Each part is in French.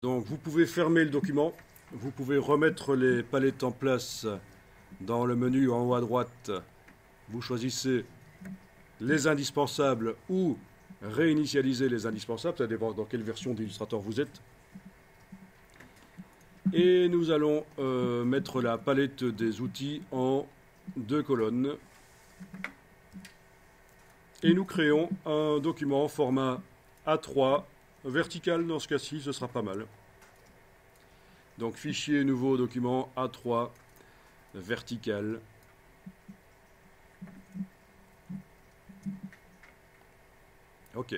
Donc vous pouvez fermer le document, vous pouvez remettre les palettes en place dans le menu en haut à droite. Vous choisissez les indispensables ou réinitialiser les indispensables, ça dépend dans quelle version d'Illustrator vous êtes. Et nous allons mettre la palette des outils en 2 colonnes. Et nous créons un document format A3 vertical. Dans ce cas-ci, ce sera pas mal. Donc fichier, nouveau document A3 vertical. Ok.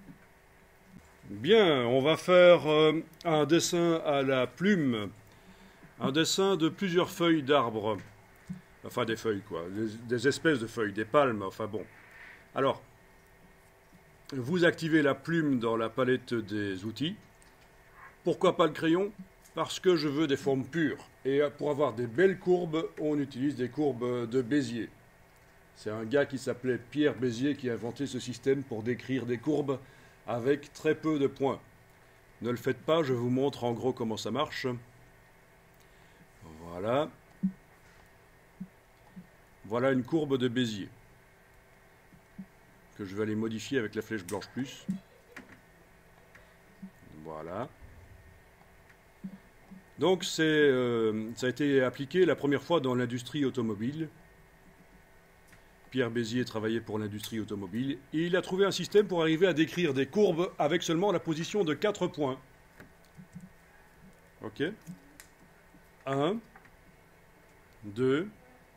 Bien, on va faire un dessin à la plume. Un dessin de plusieurs feuilles d'arbres. Enfin des feuilles quoi, des espèces de feuilles, des palmes, enfin bon. Alors, vous activez la plume dans la palette des outils. Pourquoi pas le crayon? Parce que je veux des formes pures. Et pour avoir des belles courbes, on utilise des courbes de Bézier. C'est un gars qui s'appelait Pierre Bézier qui a inventé ce système pour décrire des courbes avec très peu de points. Ne le faites pas, je vous montre en gros comment ça marche. Voilà. Voilà une courbe de Bézier que je vais aller modifier avec la flèche blanche plus. Voilà. Donc ça a été appliqué la première fois dans l'industrie automobile. Pierre Bézier travaillait pour l'industrie automobile et il a trouvé un système pour arriver à décrire des courbes avec seulement la position de 4 points. Ok. 1, 2,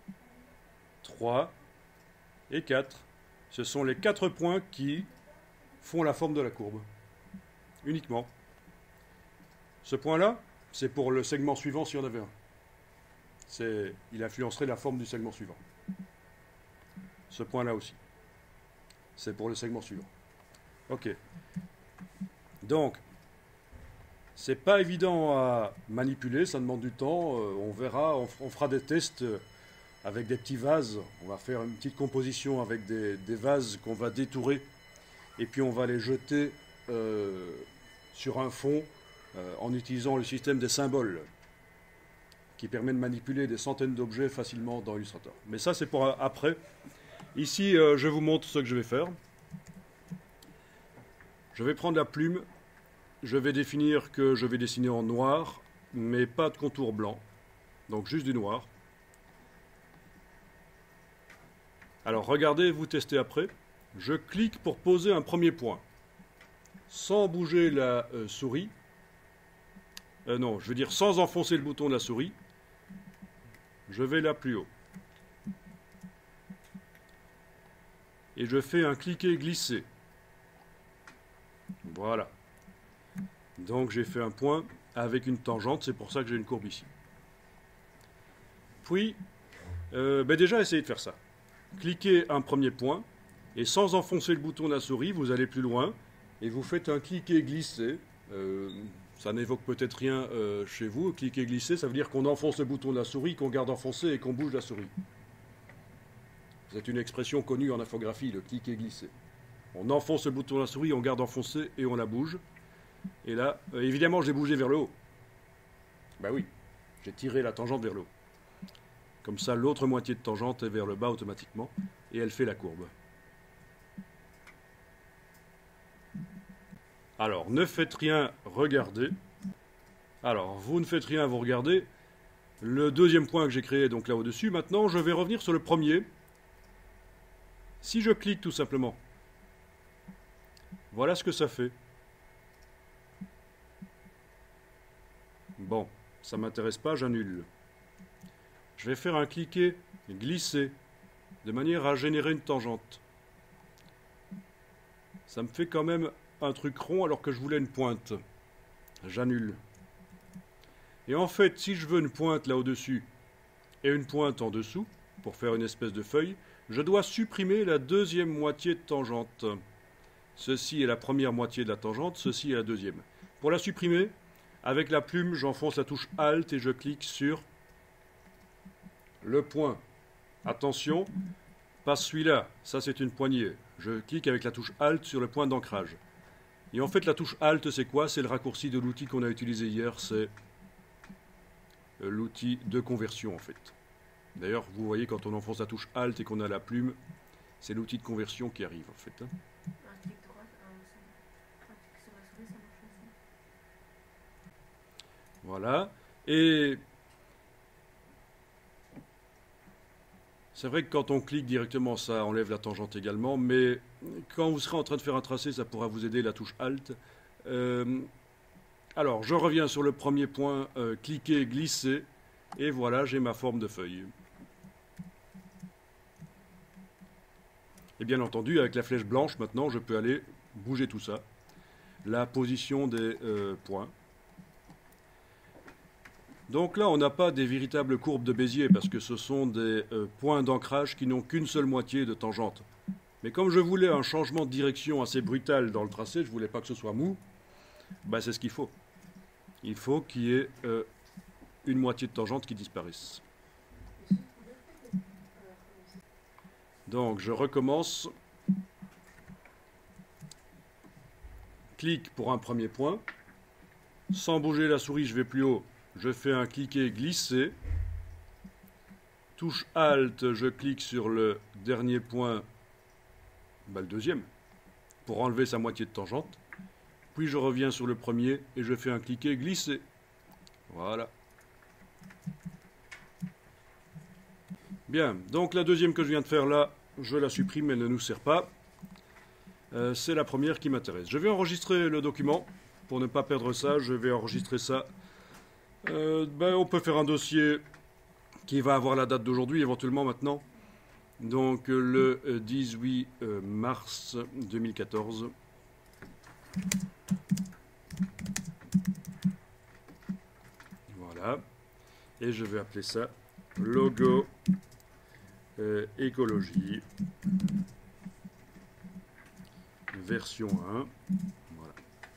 3 et 4. Ce sont les 4 points qui font la forme de la courbe. Uniquement. Ce point-là, c'est pour le segment suivant s'il y en avait un. Il influencerait la forme du segment suivant. Ce point-là aussi. C'est pour le segment suivant. Ok. Donc, c'est pas évident à manipuler, ça demande du temps. On verra, on fera des tests avec des petits vases. On va faire une petite composition avec des vases qu'on va détourer. Et puis on va les jeter sur un fond en utilisant le système des symboles qui permet de manipuler des centaines d'objets facilement dans Illustrator. Mais ça, c'est pour après. Ici, je vous montre ce que je vais faire. Je vais prendre la plume. Je vais définir que je vais dessiner en noir, mais pas de contour blanc. Donc juste du noir. Alors regardez, vous testez après. Je clique pour poser un premier point. Sans bouger la souris. Non, je veux dire sans enfoncer le bouton de la souris. Je vais là plus haut. Et je fais un cliquer-glisser. Voilà. Donc j'ai fait un point avec une tangente, c'est pour ça que j'ai une courbe ici. Puis, déjà essayez de faire ça. Cliquez un premier point, et sans enfoncer le bouton de la souris, vous allez plus loin, et vous faites un cliquer-glisser. Ça n'évoque peut-être rien chez vous. Cliquer-glisser, ça veut dire qu'on enfonce le bouton de la souris, qu'on garde enfoncé et qu'on bouge la souris. C'est une expression connue en infographie, le cliquer-glisser. On enfonce le bouton de la souris, on garde enfoncé et on la bouge. Et là, évidemment, je l'ai bougé vers le haut. Ben oui, j'ai tiré la tangente vers le haut. Comme ça, l'autre moitié de tangente est vers le bas automatiquement, et elle fait la courbe. Alors, ne faites rien, regardez. Alors, vous ne faites rien, vous regardez. Le deuxième point que j'ai créé, donc là au-dessus, maintenant, je vais revenir sur le premier. Si je clique tout simplement, voilà ce que ça fait. Bon, ça ne m'intéresse pas, j'annule. Je vais faire un cliquer, glisser, de manière à générer une tangente. Ça me fait quand même un truc rond alors que je voulais une pointe. J'annule. Et en fait, si je veux une pointe là au-dessus et une pointe en dessous, pour faire une espèce de feuille, je dois supprimer la deuxième moitié de tangente. Ceci est la première moitié de la tangente, ceci est la deuxième. Pour la supprimer, avec la plume, j'enfonce la touche Alt et je clique sur le point. Attention, pas celui-là, ça c'est une poignée. Je clique avec la touche Alt sur le point d'ancrage. Et en fait, la touche Alt, c'est quoi? C'est le raccourci de l'outil qu'on a utilisé hier, c'est l'outil de conversion en fait. D'ailleurs, vous voyez, quand on enfonce la touche Alt et qu'on a la plume, c'est l'outil de conversion qui arrive en fait. Un clic droit, un clic sur la souris, ça marche aussi. Voilà. Et c'est vrai que quand on clique directement, ça enlève la tangente également, mais quand vous serez en train de faire un tracé, ça pourra vous aider, la touche Alt. Alors, je reviens sur le premier point, cliquer, glisser, et voilà, j'ai ma forme de feuille. Et bien entendu, avec la flèche blanche, maintenant, je peux aller bouger tout ça. La position des points. Donc là, on n'a pas des véritables courbes de Bézier, parce que ce sont des points d'ancrage qui n'ont qu'une seule moitié de tangente. Mais comme je voulais un changement de direction assez brutal dans le tracé, je ne voulais pas que ce soit mou, bah c'est ce qu'il faut. Il faut qu'il y ait une moitié de tangente qui disparaisse. Donc je recommence. Clique pour un premier point. Sans bouger la souris, je vais plus haut. Je fais un cliquer glisser. Touche Alt, je clique sur le dernier point, bah, le deuxième, pour enlever sa moitié de tangente. Puis je reviens sur le premier et je fais un cliquer glisser. Voilà. Bien, donc la deuxième que je viens de faire là, je la supprime, elle ne nous sert pas. C'est la première qui m'intéresse. Je vais enregistrer le document. Pour ne pas perdre ça, je vais enregistrer ça. On peut faire un dossier qui va avoir la date d'aujourd'hui, éventuellement maintenant. Donc le 18 mars 2014. Voilà. Et je vais appeler ça logo écologie version 1. Voilà.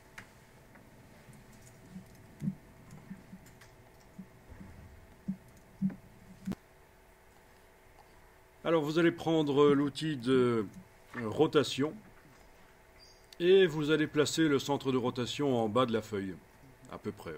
Alors vous allez prendre l'outil de rotation et vous allez placer le centre de rotation en bas de la feuille, à peu près.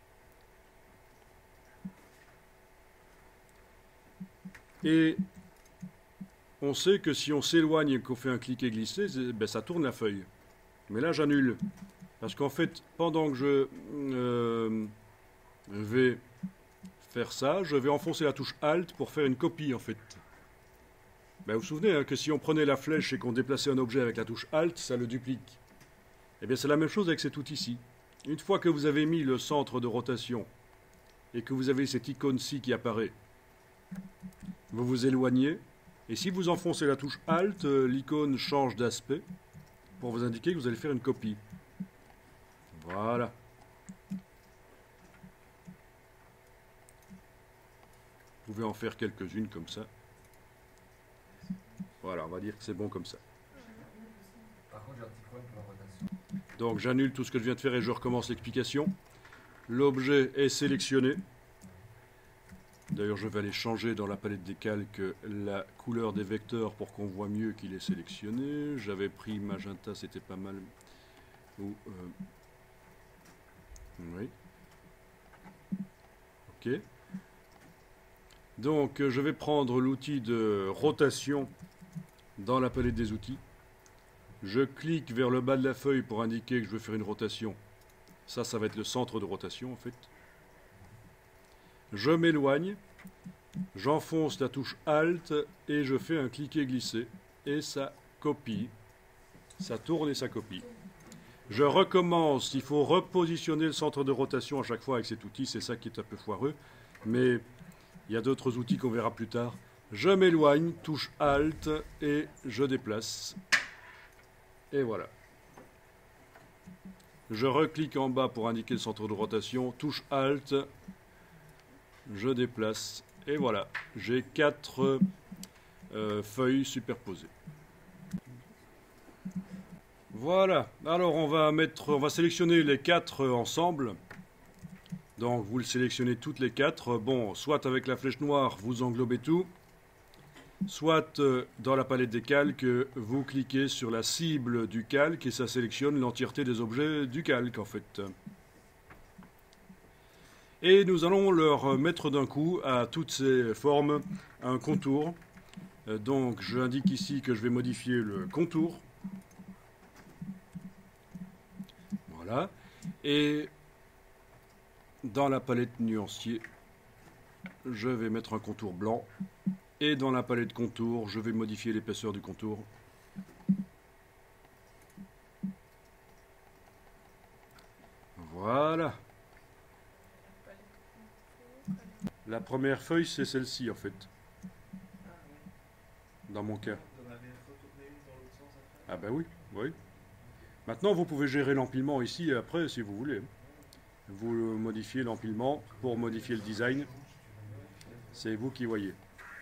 Et on sait que si on s'éloigne et qu'on fait un cliquer glisser, ben ça tourne la feuille. Mais là j'annule. Parce qu'en fait, pendant que je vais faire ça, je vais enfoncer la touche Alt pour faire une copie en fait. Ben, vous vous souvenez hein, que si on prenait la flèche et qu'on déplaçait un objet avec la touche Alt, ça le duplique. Eh bien c'est la même chose avec cet outil-ci. Une fois que vous avez mis le centre de rotation et que vous avez cette icône-ci qui apparaît, vous vous éloignez, et si vous enfoncez la touche Alt, l'icône change d'aspect pour vous indiquer que vous allez faire une copie. Voilà. Vous pouvez en faire quelques-unes comme ça. Voilà, on va dire que c'est bon comme ça. Par contre, j'ai un petit problème pour la rotation. Donc j'annule tout ce que je viens de faire et je recommence l'explication. L'objet est sélectionné. D'ailleurs, je vais aller changer dans la palette des calques la couleur des vecteurs pour qu'on voit mieux qu'il est sélectionné. J'avais pris magenta, c'était pas mal. Oui. Ok. Donc, je vais prendre l'outil de rotation dans la palette des outils. Je clique vers le bas de la feuille pour indiquer que je veux faire une rotation. Ça va être le centre de rotation en fait. Je m'éloigne, j'enfonce la touche Alt et je fais un cliquer glisser. Et ça copie. Ça tourne et ça copie. Je recommence, il faut repositionner le centre de rotation à chaque fois avec cet outil, c'est ça qui est un peu foireux. Mais il y a d'autres outils qu'on verra plus tard. Je m'éloigne, touche Alt et je déplace. Et voilà. Je reclique en bas pour indiquer le centre de rotation, touche Alt, je déplace. Et voilà, j'ai 4 feuilles superposées. Voilà, alors on va sélectionner les 4 ensemble. Donc vous le sélectionnez toutes les 4. Bon, soit avec la flèche noire, vous englobez tout. soit dans la palette des calques, vous cliquez sur la cible du calque et ça sélectionne l'entièreté des objets du calque en fait. Et nous allons leur mettre d'un coup à toutes ces formes un contour. Donc j'indique ici que je vais modifier le contour. Voilà. Et dans la palette nuancier, je vais mettre un contour blanc. Et dans la palette contour, je vais modifier l'épaisseur du contour. Voilà. La première feuille, c'est celle-ci en fait. Dans mon cas. Ah ben oui, oui. Maintenant, vous pouvez gérer l'empilement ici et après si vous voulez. Vous modifiez l'empilement pour modifier le design. C'est vous qui voyez.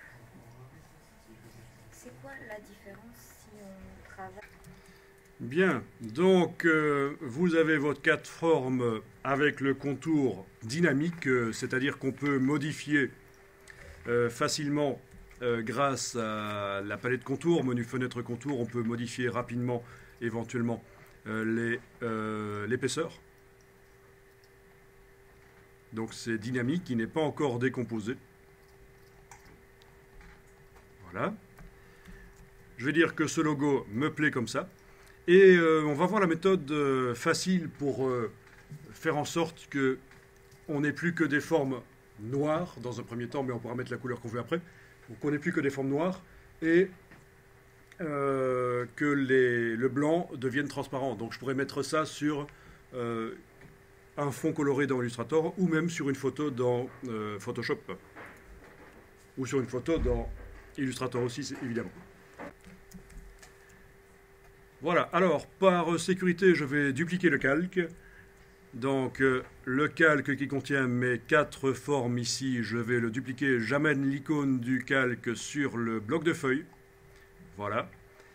C'est quoi la différence si on travaille? Bien, donc vous avez votre 4 formes avec le contour dynamique, c'est-à-dire qu'on peut modifier facilement grâce à la palette contour, menu fenêtre contour, on peut modifier rapidement éventuellement l'épaisseur. Donc c'est dynamique, il n'est pas encore décomposé. Voilà. Je vais dire que ce logo me plaît comme ça. Et on va voir la méthode facile pour faire en sorte que on n'ait plus que des formes noires dans un premier temps, mais on pourra mettre la couleur qu'on veut après. Donc on n'ait plus que des formes noires et que le blanc devienne transparent. Donc je pourrais mettre ça sur un fond coloré dans Illustrator ou même sur une photo dans Photoshop. Ou sur une photo dans Illustrator aussi, évidemment. Voilà, alors par sécurité, je vais dupliquer le calque. Donc le calque qui contient mes 4 formes ici, je vais le dupliquer. J'amène l'icône du calque sur le bloc de feuilles. Voilà.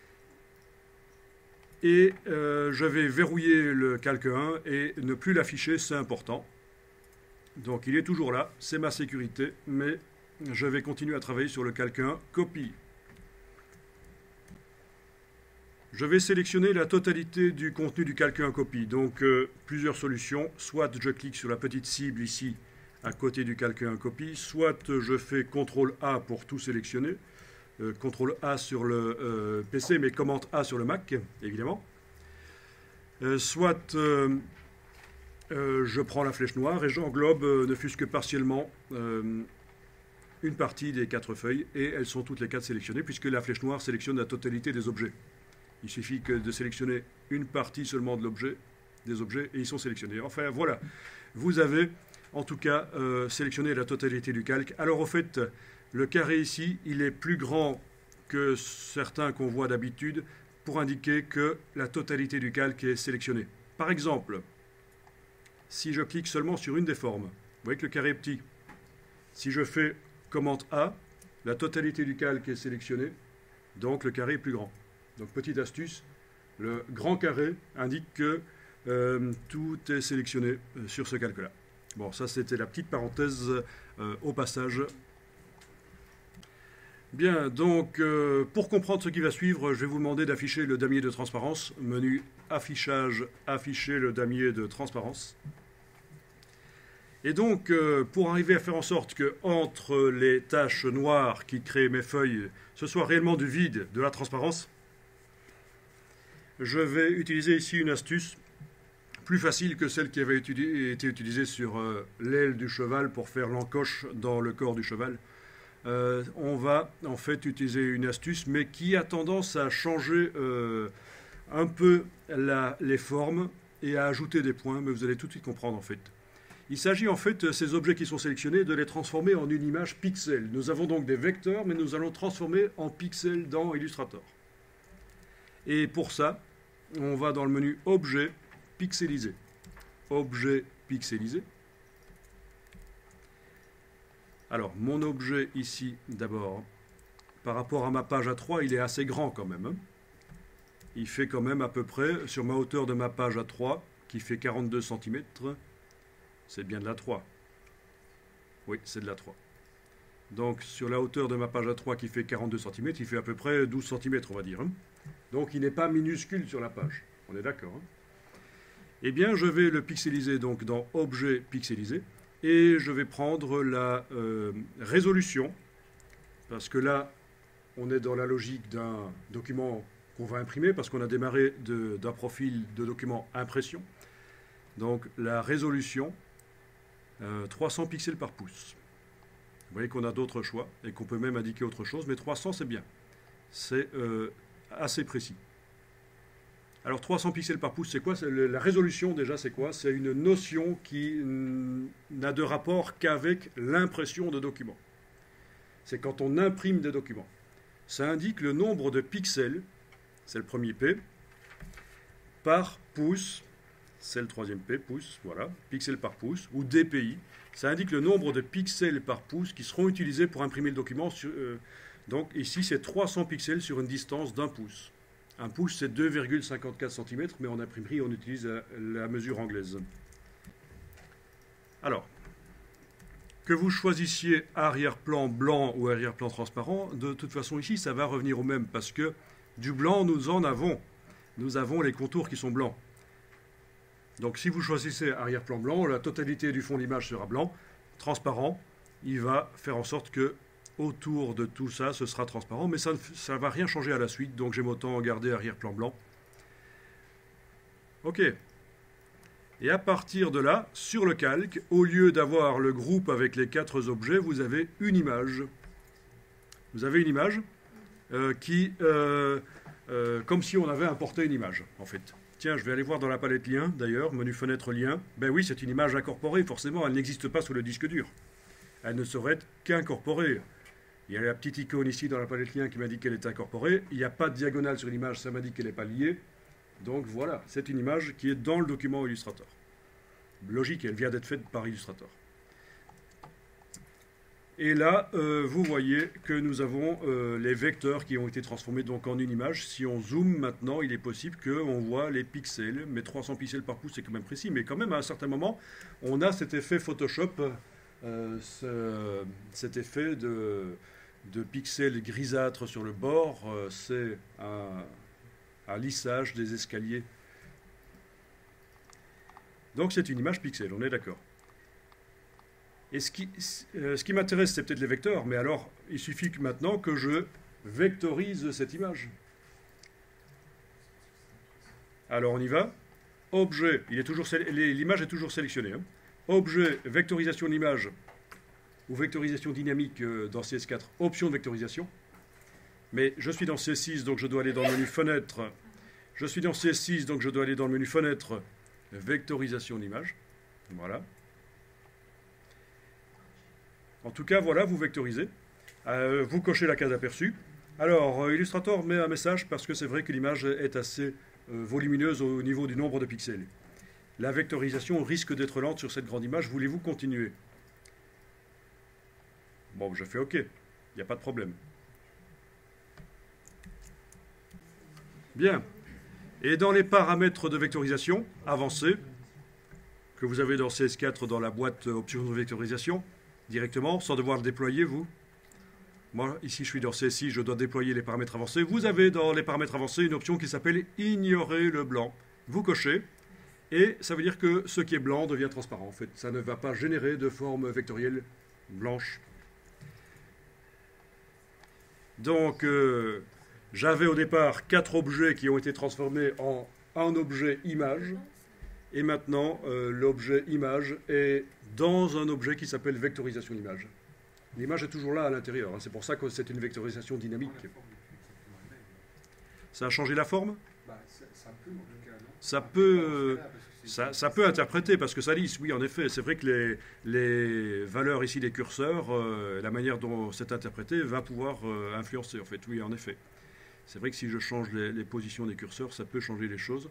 Et je vais verrouiller le calque 1 et ne plus l'afficher, c'est important. Donc il est toujours là, c'est ma sécurité, mais je vais continuer à travailler sur le calque 1, copie. Je vais sélectionner la totalité du contenu du calque 1 copie. Donc plusieurs solutions. Soit je clique sur la petite cible ici à côté du calque 1 copie, soit je fais CTRL A pour tout sélectionner. CTRL A sur le PC, mais Command A sur le Mac, évidemment. Soit je prends la flèche noire et j'englobe, ne fût-ce que partiellement, une partie des 4 feuilles, et elles sont toutes les 4 sélectionnées, puisque la flèche noire sélectionne la totalité des objets. Il suffit que de sélectionner une partie seulement de l'objet, des objets, et ils sont sélectionnés. Enfin, voilà. Vous avez, en tout cas, sélectionné la totalité du calque. Alors, au fait, le carré ici, il est plus grand que certains qu'on voit d'habitude pour indiquer que la totalité du calque est sélectionnée. Par exemple, si je clique seulement sur une des formes, vous voyez que le carré est petit. Si je fais commande A, la totalité du calque est sélectionnée, donc le carré est plus grand. Donc, petite astuce, le grand carré indique que tout est sélectionné sur ce calque-là. Bon, ça, c'était la petite parenthèse au passage. Bien, donc, pour comprendre ce qui va suivre, je vais vous demander d'afficher le damier de transparence. Menu affichage, afficher le damier de transparence. Et donc, pour arriver à faire en sorte que entre les taches noires qui créent mes feuilles, ce soit réellement du vide, de la transparence, je vais utiliser ici une astuce plus facile que celle qui avait été utilisée sur l'aile du cheval pour faire l'encoche dans le corps du cheval. On va en fait utiliser une astuce, mais qui a tendance à changer un peu les formes et à ajouter des points, mais vous allez tout de suite comprendre en fait. Il s'agit en fait, ces objets qui sont sélectionnés, de les transformer en une image pixel. Nous avons donc des vecteurs, mais nous allons transformer en pixels dans Illustrator. Et pour ça, on va dans le menu Objet, Pixeliser. Objet pixelisé. Alors, mon objet ici, d'abord, par rapport à ma page A3, il est assez grand quand même. Il fait quand même à peu près, sur ma hauteur de ma page A3, qui fait 42 cm, c'est bien de l'A3. Oui, c'est de l'A3. Donc sur la hauteur de ma page A3 qui fait 42 cm, il fait à peu près 12 cm, on va dire. Hein. Donc il n'est pas minuscule sur la page. On est d'accord. Hein. Eh bien, je vais le pixeliser donc dans Objet pixelisé. Et je vais prendre la résolution. Parce que là, on est dans la logique d'un document qu'on va imprimer, parce qu'on a démarré d'un profil de document impression. Donc la résolution, 300 pixels par pouce. Vous voyez qu'on a d'autres choix et qu'on peut même indiquer autre chose, mais 300 c'est bien. C'est assez précis. Alors 300 pixels par pouce, c'est quoi? La résolution déjà, c'est quoi? C'est une notion qui n'a de rapport qu'avec l'impression de documents. C'est quand on imprime des documents. Ça indique le nombre de pixels, c'est le premier P, par pouce, c'est le troisième P, pouce, voilà, pixels par pouce, ou DPI. Ça indique le nombre de pixels par pouce qui seront utilisés pour imprimer le document. Donc ici, c'est 300 pixels sur une distance d'1 pouce. Un pouce, c'est 2,54 cm, mais en imprimerie, on utilise la mesure anglaise. Alors, que vous choisissiez arrière-plan blanc ou arrière-plan transparent, de toute façon ici, ça va revenir au même, parce que du blanc, nous en avons. Nous avons les contours qui sont blancs. Donc si vous choisissez arrière-plan blanc, la totalité du fond de l'image sera blanc. Transparent, il va faire en sorte que autour de tout ça, ce sera transparent, mais ça ne va rien changer à la suite, donc j'aime autant garder arrière-plan blanc. OK. Et à partir de là, sur le calque, au lieu d'avoir le groupe avec les 4 objets, vous avez une image. Vous avez une image comme si on avait importé une image, en fait. Tiens, je vais aller voir dans la palette lien, d'ailleurs, menu fenêtre lien. Ben oui, c'est une image incorporée, forcément, elle n'existe pas sur le disque dur. Elle ne saurait être qu'incorporée. Il y a la petite icône ici dans la palette lien qui m'indique qu'elle est incorporée. Il n'y a pas de diagonale sur l'image, ça m'indique qu'elle n'est pas liée. Donc voilà, c'est une image qui est dans le document Illustrator. Logique, elle vient d'être faite par Illustrator. Et là, vous voyez que nous avons les vecteurs qui ont été transformés donc en une image. Si on zoome maintenant, il est possible qu'on voit les pixels. Mais 300 pixels par pouce, c'est quand même précis. Mais quand même, à un certain moment, on a cet effet Photoshop, cet effet de pixels grisâtres sur le bord. C'est un lissage des escaliers. Donc c'est une image pixel, on est d'accord. Et ce qui m'intéresse, c'est peut-être les vecteurs, mais alors, il suffit que maintenant que je vectorise cette image. Alors, on y va. Objet, l'image est toujours sélectionnée. Hein. Objet, vectorisation d'image, ou vectorisation dynamique dans CS4, option de vectorisation. Mais je suis dans CS6, donc je dois aller dans le menu fenêtre. Je suis dans CS6, donc je dois aller dans le menu fenêtre, vectorisation d'image. Voilà. En tout cas, voilà, vous vectorisez. Vous cochez la case aperçue. Alors, Illustrator met un message parce que c'est vrai que l'image est assez volumineuse au niveau du nombre de pixels. La vectorisation risque d'être lente sur cette grande image. Voulez-vous continuer? Bon, je fais OK. Il n'y a pas de problème. Bien. Et dans les paramètres de vectorisation avancés, que vous avez dans CS4 dans la boîte options de vectorisation, directement, sans devoir le déployer, vous. Moi, ici, je suis dans CS6, je dois déployer les paramètres avancés. Vous avez dans les paramètres avancés une option qui s'appelle « Ignorer le blanc ». Vous cochez, et ça veut dire que ce qui est blanc devient transparent. En fait, ça ne va pas générer de forme vectorielle blanche. Donc, j'avais au départ 4 objets qui ont été transformés en un objet image. Et maintenant, l'objet image est dans un objet qui s'appelle vectorisation d'image. L'image est toujours là à l'intérieur. Hein. C'est pour ça que c'est une vectorisation dynamique. Ça a changé la forme? Ça peut interpréter parce que ça lisse. Oui, en effet, c'est vrai que les valeurs ici des curseurs, la manière dont c'est interprété va pouvoir influencer. En fait, oui, en effet. C'est vrai que si je change les positions des curseurs, ça peut changer les choses.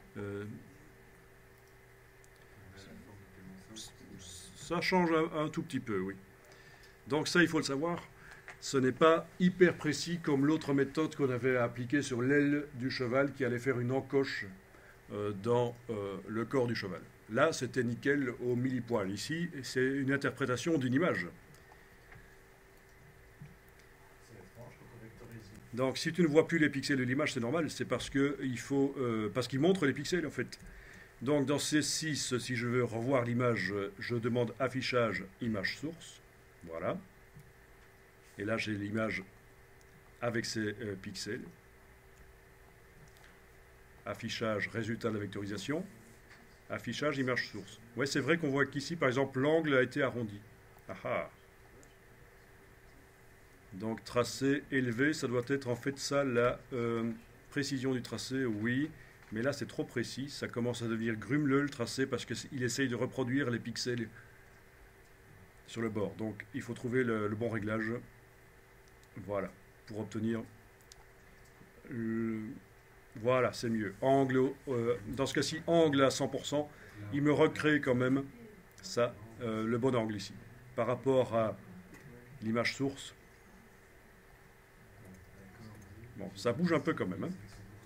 Ça change un tout petit peu, oui. Donc ça, il faut le savoir. Ce n'est pas hyper précis comme l'autre méthode qu'on avait appliquée sur l'aile du cheval qui allait faire une encoche dans le corps du cheval. Là, c'était nickel au millipoil. Ici, c'est une interprétation d'une image. Donc si tu ne vois plus les pixels de l'image, c'est normal, c'est parce qu'il montre les pixels en fait. Donc dans C6, si je veux revoir l'image, je demande affichage image source. Voilà. Et là j'ai l'image avec ses pixels. Affichage résultat de la vectorisation. Affichage image source. Ouais, c'est vrai qu'on voit qu'ici, par exemple, l'angle a été arrondi. Ah ah. Donc tracé élevé, ça doit être en fait ça la précision du tracé, oui. Mais là c'est trop précis, ça commence à devenir grumeleux le tracé parce qu'il essaye de reproduire les pixels sur le bord. Donc il faut trouver le bon réglage. Voilà, pour obtenir... voilà, c'est mieux. Angle, dans ce cas-ci, angle à 100%, il me recrée quand même ça, le bon angle ici. Par rapport à l'image source. Bon, ça bouge un peu quand même. Hein.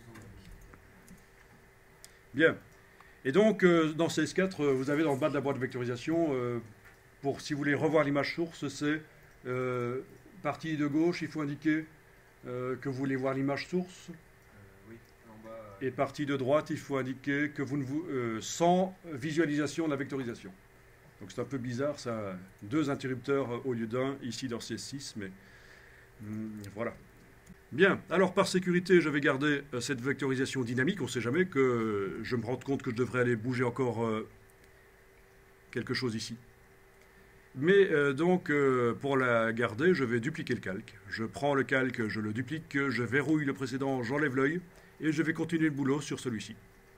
Bien. Et donc, dans CS4, vous avez dans le bas de la boîte de vectorisation, si vous voulez revoir l'image source, c'est partie de gauche, il faut indiquer que vous voulez voir l'image source. Oui, en bas. Et partie de droite, il faut indiquer que vous ne sans visualisation de la vectorisation. Donc c'est un peu bizarre, ça a 2 interrupteurs au lieu d'un, ici dans CS6, mais voilà. Bien, alors par sécurité, je vais garder cette vectorisation dynamique. On ne sait jamais que je me rende compte que je devrais aller bouger encore quelque chose ici. Mais donc, pour la garder, je vais dupliquer le calque. Je prends le calque, je le duplique, je verrouille le précédent, j'enlève l'œil, et je vais continuer le boulot sur celui-ci.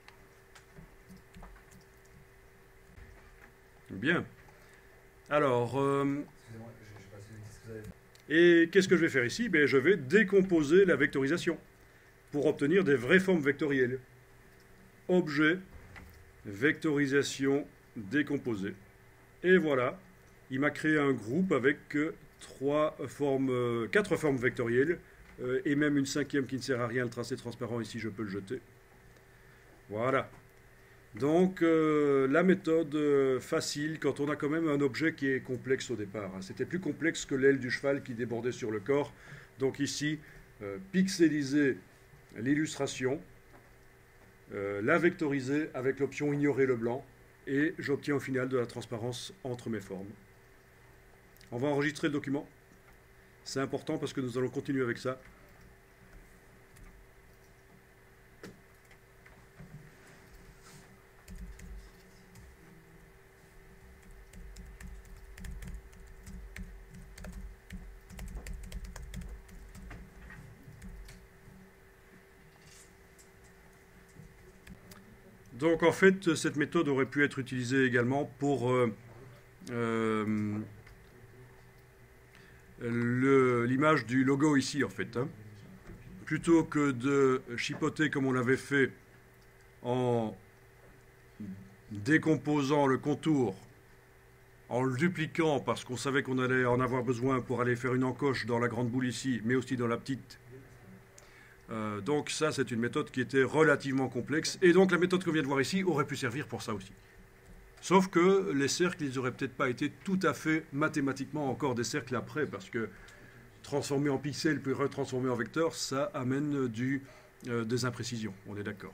Bien. Alors... Excusez-moi, je passe une ce que vous avez fait. Et qu'est-ce que je vais faire ici? Ben, je vais décomposer la vectorisation pour obtenir des vraies formes vectorielles. Objet, vectorisation, décomposée. Et voilà, il m'a créé un groupe avec 4 formes vectorielles et même une 5e qui ne sert à rien, le tracé transparent, ici je peux le jeter. Voilà. Donc la méthode facile quand on a quand même un objet qui est complexe au départ. Hein. C'était plus complexe que l'aile du cheval qui débordait sur le corps. Donc ici, pixeliser l'illustration, la vectoriser avec l'option ignorer le blanc et j'obtiens au final de la transparence entre mes formes. On va enregistrer le document. C'est important parce que nous allons continuer avec ça. Donc en fait, cette méthode aurait pu être utilisée également pour l'image du logo ici en fait. Hein. Plutôt que de chipoter comme on l'avait fait en décomposant le contour, en le dupliquant parce qu'on savait qu'on allait en avoir besoin pour aller faire une encoche dans la grande boule ici, mais aussi dans la petite. Donc ça, c'est une méthode qui était relativement complexe. Et donc la méthode qu'on vient de voir ici aurait pu servir pour ça aussi. Sauf que les cercles, ils n'auraient peut-être pas été tout à fait mathématiquement encore des cercles après, parce que transformer en pixels puis retransformer en vecteurs, ça amène des imprécisions. On est d'accord.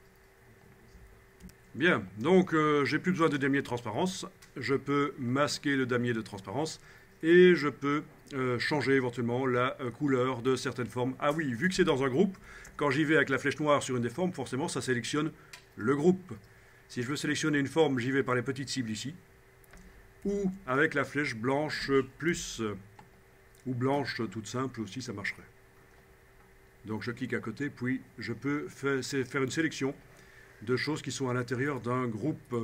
Bien, donc j'ai plus besoin de damier de transparence. Je peux masquer le damier de transparence et je peux changer éventuellement la couleur de certaines formes. Ah oui, vu que c'est dans un groupe, quand j'y vais avec la flèche noire sur une des formes, forcément ça sélectionne le groupe. Si je veux sélectionner une forme, j'y vais par les petites cibles ici. Ou avec la flèche blanche plus, ou blanche toute simple aussi, ça marcherait. Donc je clique à côté, puis je peux faire une sélection de choses qui sont à l'intérieur d'un groupe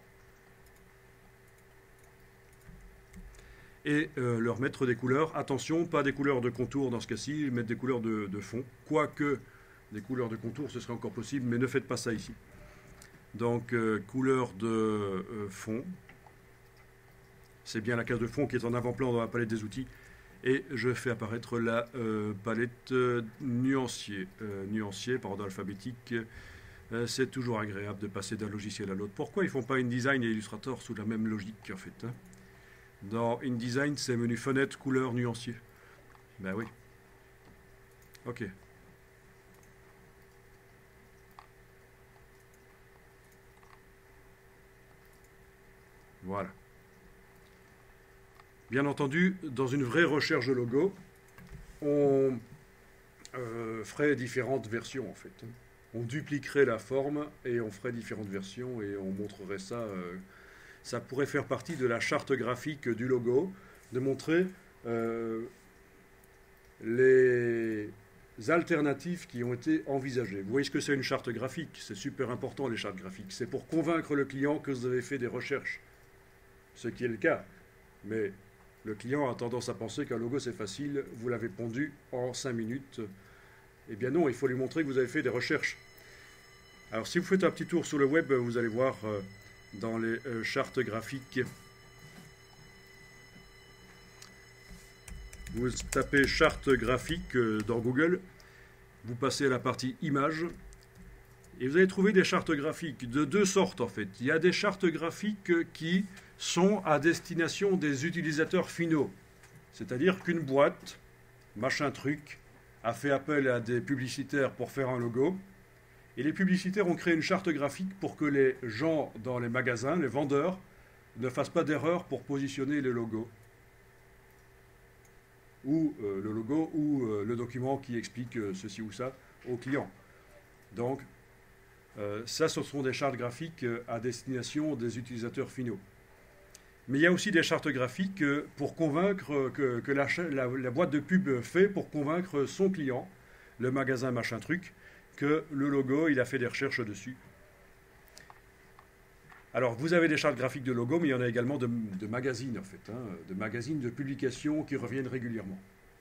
et leur mettre des couleurs. Attention, pas des couleurs de contour dans ce cas-ci, mettre des couleurs de fond. Quoique des couleurs de contour, ce serait encore possible, mais ne faites pas ça ici. Donc, couleur de fond. C'est bien la case de fond qui est en avant-plan dans la palette des outils. Et je fais apparaître la palette nuancier. Nuancier, par ordre alphabétique. C'est toujours agréable de passer d'un logiciel à l'autre. Pourquoi ils ne font pas InDesign et Illustrator sous la même logique, en fait, hein? Dans InDesign, c'est menu fenêtre, couleur, nuancier. Ben oui. Ok. Voilà. Bien entendu, dans une vraie recherche de logo, on ferait différentes versions en fait. On dupliquerait la forme et on ferait différentes versions et on montrerait ça. Ça pourrait faire partie de la charte graphique du logo, de montrer les alternatives qui ont été envisagées. Vous voyez ce que c'est une charte graphique? C'est super important les chartes graphiques. C'est pour convaincre le client que vous avez fait des recherches. Ce qui est le cas. Mais le client a tendance à penser qu'un logo c'est facile, vous l'avez pondu en 5 minutes. Eh bien non, il faut lui montrer que vous avez fait des recherches. Alors si vous faites un petit tour sur le web, vous allez voir dans les chartes graphiques, vous tapez charte graphique dans Google, vous passez à la partie images, et vous allez trouver des chartes graphiques de deux sortes en fait. Il y a des chartes graphiques qui sont à destination des utilisateurs finaux. C'est-à-dire qu'une boîte, machin truc, a fait appel à des publicitaires pour faire un logo. Et les publicitaires ont créé une charte graphique pour que les gens dans les magasins, les vendeurs, ne fassent pas d'erreur pour positionner le logo. Ou le logo, ou le document qui explique ceci ou ça au client. Donc, ça, ce sont des chartes graphiques à destination des utilisateurs finaux. Mais il y a aussi des chartes graphiques pour convaincre que la boîte de pub fait pour convaincre son client, le magasin machin truc, que le logo, il a fait des recherches dessus. Alors, vous avez des chartes graphiques de logo, mais il y en a également de magazines, en fait, de magazines, de publications qui reviennent régulièrement.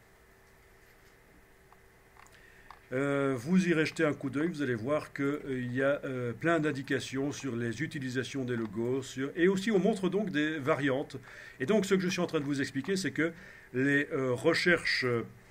Vous irez jeter un coup d'œil, vous allez voir qu'il y a plein d'indications sur les utilisations des logos, et aussi on montre donc des variantes. Et donc ce que je suis en train de vous expliquer, c'est que les recherches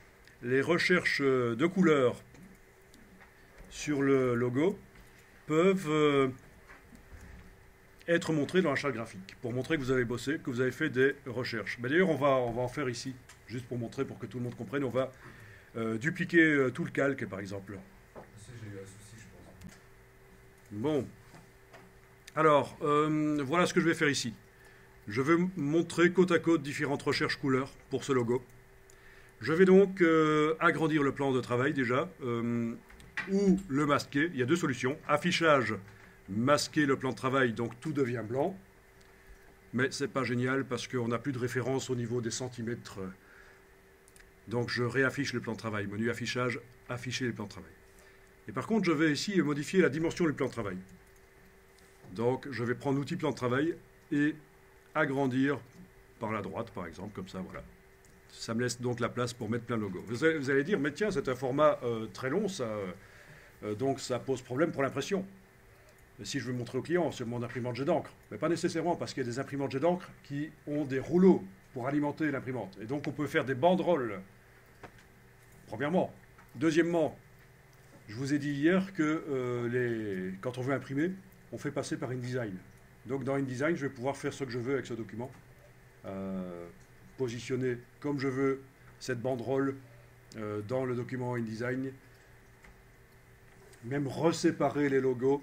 de couleurs sur le logo peuvent être montrées dans la charte graphique, pour montrer que vous avez bossé, que vous avez fait des recherches. Mais d'ailleurs, on va en faire ici, juste pour montrer, pour que tout le monde comprenne. On va dupliquer tout le calque, par exemple. J'ai eu un souci, je pense. Bon. Alors, voilà ce que je vais faire ici. Je vais montrer côte à côte différentes recherches couleurs pour ce logo. Je vais donc agrandir le plan de travail déjà, ou le masquer. Il y a deux solutions. Affichage, masquer le plan de travail, donc tout devient blanc. Mais c'est pas génial parce qu'on n'a plus de référence au niveau des centimètres. Donc je réaffiche le plan de travail. Menu affichage, afficher les plans de travail. Et par contre, je vais ici modifier la dimension du plan de travail. Donc je vais prendre l'outil plan de travail et agrandir par la droite, par exemple, comme ça, voilà. Ça me laisse donc la place pour mettre plein de logos. Vous allez dire, mais tiens, c'est un format très long, ça, donc ça pose problème pour l'impression. Si je veux montrer au client sur mon imprimante jet d'encre, mais pas nécessairement, parce qu'il y a des imprimantes jet d'encre qui ont des rouleaux pour alimenter l'imprimante. Et donc on peut faire des banderoles, premièrement. Deuxièmement, je vous ai dit hier que quand on veut imprimer, on fait passer par InDesign. Donc dans InDesign, je vais pouvoir faire ce que je veux avec ce document. Positionner comme je veux cette banderole dans le document InDesign. Même reséparer les logos.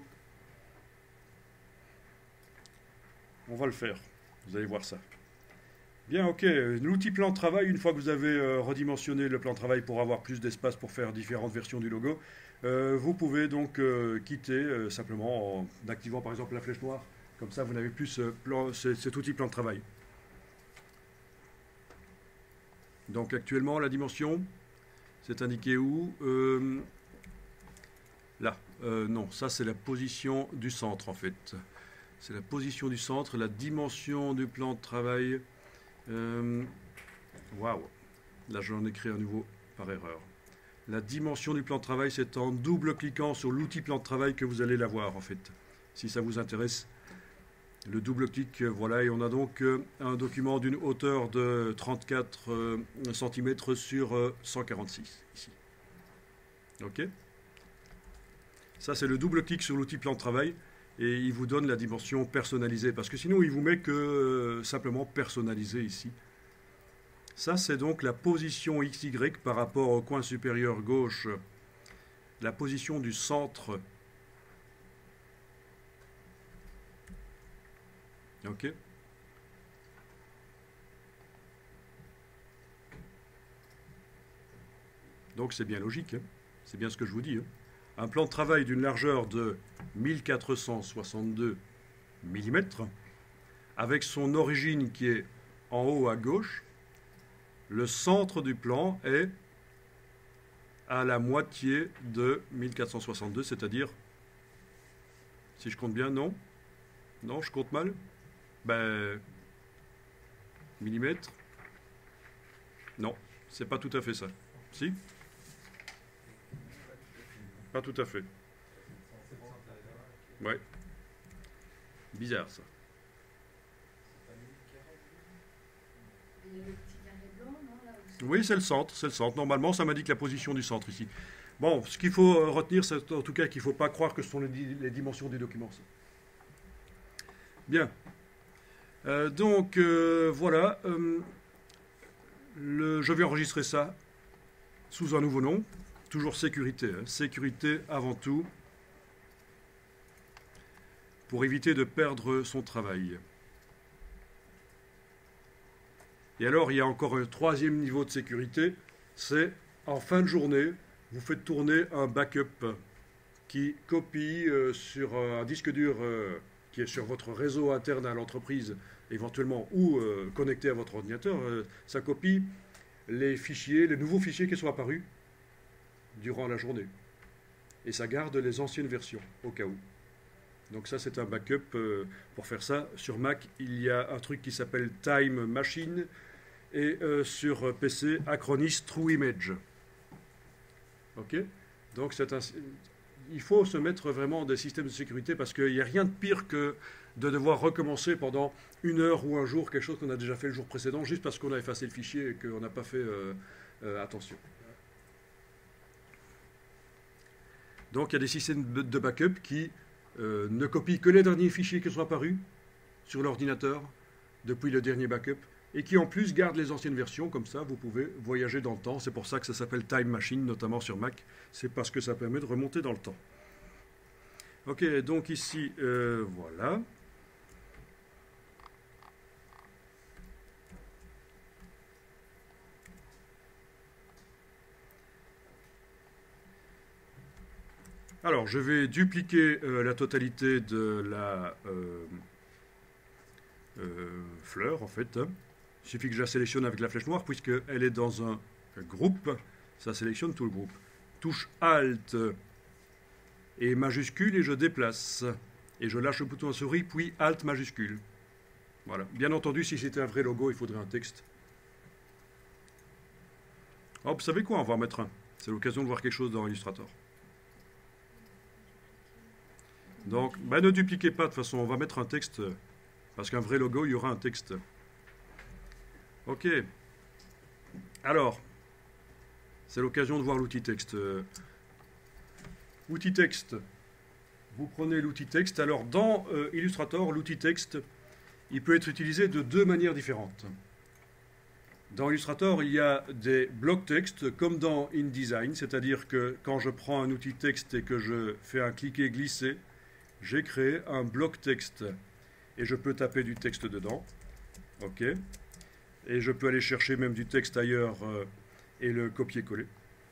On va le faire. Vous allez voir ça. Bien, ok. L'outil plan de travail, une fois que vous avez redimensionné le plan de travail pour avoir plus d'espace pour faire différentes versions du logo, vous pouvez donc quitter simplement en activant par exemple la flèche noire. Comme ça, vous n'avez plus cet outil plan de travail. Donc actuellement, la dimension, c'est indiqué où? Là. Non, ça c'est la position du centre en fait. C'est la position du centre, la dimension du plan de travail. Waouh! Là, j'en ai créé un nouveau par erreur. La dimension du plan de travail, c'est en double-cliquant sur l'outil plan de travail que vous allez l'avoir, en fait. Si ça vous intéresse, le double-clic, voilà. Et on a donc un document d'une hauteur de 34 cm sur 146, ici. OK? Ça, c'est le double-clic sur l'outil plan de travail. Et il vous donne la dimension personnalisée, parce que sinon il vous met que simplement personnalisé ici. Ça, c'est donc la position XY par rapport au coin supérieur gauche, la position du centre. OK? Donc c'est bien logique, hein. C'est bien ce que je vous dis, hein. Un plan de travail d'une largeur de 1462 mm, avec son origine qui est en haut à gauche, le centre du plan est à la moitié de 1462, c'est-à-dire, si je compte bien, non? Non, je compte mal? Ben, millimètres? Non, c'est pas tout à fait ça. Si? Pas tout à fait. Ouais. Bizarre ça. Il y a le petit carré blanc, non, là aussi. Oui, c'est le centre, c'est le centre. Normalement, ça m'indique la position du centre ici. Bon, ce qu'il faut retenir, c'est en tout cas qu'il ne faut pas croire que ce sont les dimensions des documents. Ça. Bien. Donc, voilà. Je vais enregistrer ça sous un nouveau nom. Toujours sécurité. Hein. Sécurité avant tout. Pour éviter de perdre son travail. Et alors, il y a encore un troisième niveau de sécurité. C'est en fin de journée, vous faites tourner un backup qui copie sur un disque dur qui est sur votre réseau interne à l'entreprise, éventuellement, ou connecté à votre ordinateur. Ça copie les fichiers, les nouveaux fichiers qui sont apparus durant la journée. Et ça garde les anciennes versions, au cas où. Donc ça, c'est un backup. Pour faire ça, sur Mac, il y a un truc qui s'appelle Time Machine, et sur PC, Acronis True Image. OK? Donc il faut se mettre vraiment des systèmes de sécurité parce qu'il n'y a rien de pire que de devoir recommencer pendant une heure ou un jour quelque chose qu'on a déjà fait le jour précédent juste parce qu'on a effacé le fichier et qu'on n'a pas fait attention. Donc il y a des systèmes de backup qui ne copient que les derniers fichiers qui sont apparus sur l'ordinateur depuis le dernier backup et qui en plus gardent les anciennes versions, comme ça vous pouvez voyager dans le temps. C'est pour ça que ça s'appelle Time Machine, notamment sur Mac. C'est parce que ça permet de remonter dans le temps. Ok, donc ici, voilà. Alors, je vais dupliquer la totalité de la fleur, en fait. Il suffit que je la sélectionne avec la flèche noire, puisqu'elle est dans un groupe. Ça sélectionne tout le groupe. Touche Alt et majuscule et je déplace. Et je lâche le bouton à souris, puis Alt majuscule. Voilà. Bien entendu, si c'était un vrai logo, il faudrait un texte. Oh, vous savez quoi? On va en mettre un. C'est l'occasion de voir quelque chose dans Illustrator. Donc, ne dupliquez pas de toute façon, on va mettre un texte, parce qu'un vrai logo, il y aura un texte. Ok. Alors, c'est l'occasion de voir l'outil texte. Outil texte, vous prenez l'outil texte. Alors, dans Illustrator, l'outil texte, il peut être utilisé de deux manières différentes. Dans Illustrator, il y a des blocs texte, comme dans InDesign, c'est-à-dire que quand je prends un outil texte et que je fais un cliquer-glisser, j'ai créé un bloc texte et je peux taper du texte dedans. OK. Et je peux aller chercher même du texte ailleurs et le copier-coller.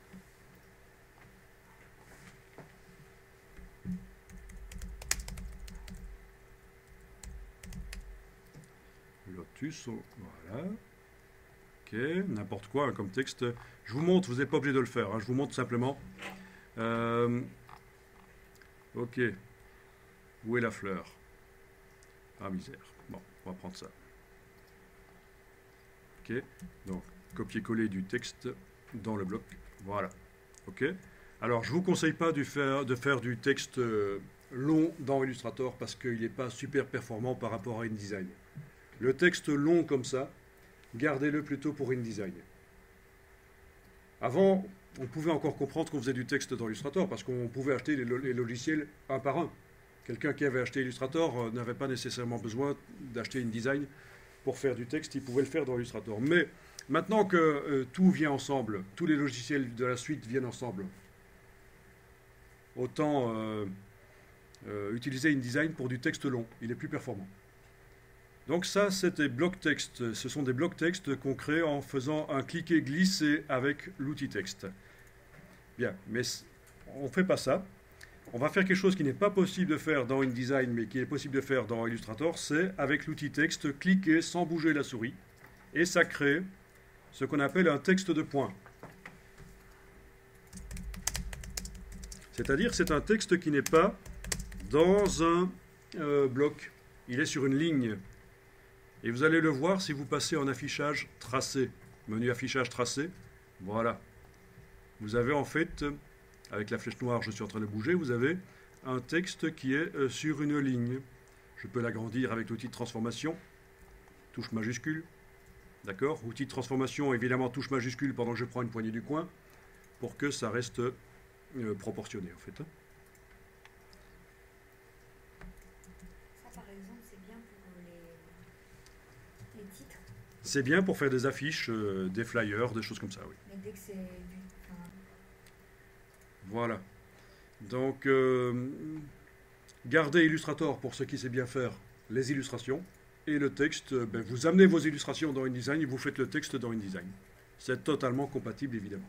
Lotus, voilà. OK, n'importe quoi hein, comme texte. Je vous montre, vous n'êtes pas obligé de le faire. Hein, je vous montre simplement. OK. Où est la fleur? Ah, misère. Bon, on va prendre ça. OK. Donc, copier-coller du texte dans le bloc. Voilà. OK. Alors, je ne vous conseille pas de faire du texte long dans Illustrator parce qu'il n'est pas super performant par rapport à InDesign. Le texte long comme ça, gardez-le plutôt pour InDesign. Avant, on pouvait encore comprendre qu'on faisait du texte dans Illustrator parce qu'on pouvait acheter les logiciels un par un. Quelqu'un qui avait acheté Illustrator n'avait pas nécessairement besoin d'acheter InDesign pour faire du texte, il pouvait le faire dans Illustrator. Mais Maintenant que tout vient ensemble, tous les logiciels de la suite viennent ensemble, autant utiliser InDesign pour du texte long. Il est plus performant. Donc ça, c'est des blocs texte. Ce sont des blocs texte qu'on crée en faisant un cliquer-glisser avec l'outil texte. Bien, mais on ne fait pas ça. On va faire quelque chose qui n'est pas possible de faire dans InDesign, mais qui est possible de faire dans Illustrator, c'est avec l'outil texte, cliquer sans bouger la souris, et ça crée ce qu'on appelle un texte de point. C'est-à-dire c'est un texte qui n'est pas dans un bloc. Il est sur une ligne. Et vous allez le voir si vous passez en affichage tracé. Menu affichage tracé. Voilà. Vous avez en fait, avec la flèche noire, je suis en train de bouger, vous avez un texte qui est sur une ligne. Je peux l'agrandir avec l'outil de transformation. Touche majuscule. D'accord? Outil de transformation, évidemment, touche majuscule pendant que je prends une poignée du coin pour que ça reste proportionné en fait. C'est bien pour faire des affiches, des flyers, des choses comme ça, oui. Mais dès que c'est du... Voilà. Donc, gardez Illustrator pour ce qui sait bien faire les illustrations. Et le texte, vous amenez vos illustrations dans InDesign et vous faites le texte dans InDesign. C'est totalement compatible, évidemment.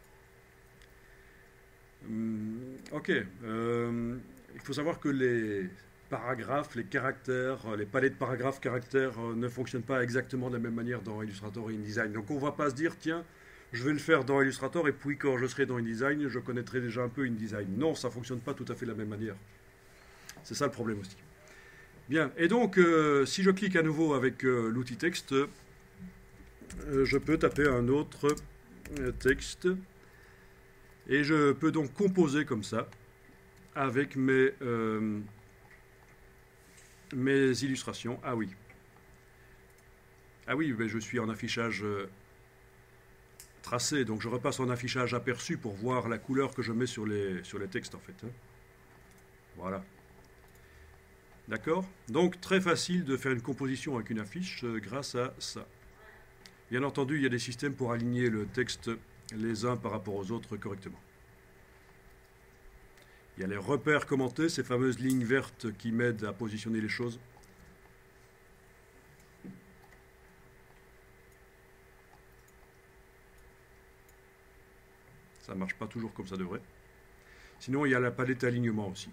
Ok. Il faut savoir que les paragraphes, les caractères, les palettes de paragraphes, caractères ne fonctionnent pas exactement de la même manière dans Illustrator et InDesign. Donc on ne va pas se dire, tiens, je vais le faire dans Illustrator et puis quand je serai dans InDesign, je connaîtrai déjà un peu InDesign. Non, ça ne fonctionne pas tout à fait de la même manière. C'est ça le problème aussi. Bien, et donc si je clique à nouveau avec l'outil texte, je peux taper un autre texte et je peux donc composer comme ça avec mes illustrations. Ah oui. Ah oui, je suis en affichage tracé, donc je repasse en affichage aperçu pour voir la couleur que je mets sur les textes en fait. Voilà. D'accord? Donc très facile de faire une composition avec une affiche grâce à ça. Bien entendu, il y a des systèmes pour aligner le texte les uns par rapport aux autres correctement. Il y a les repères commentés, ces fameuses lignes vertes qui m'aident à positionner les choses. Ça ne marche pas toujours comme ça devrait. Sinon, il y a la palette alignement aussi.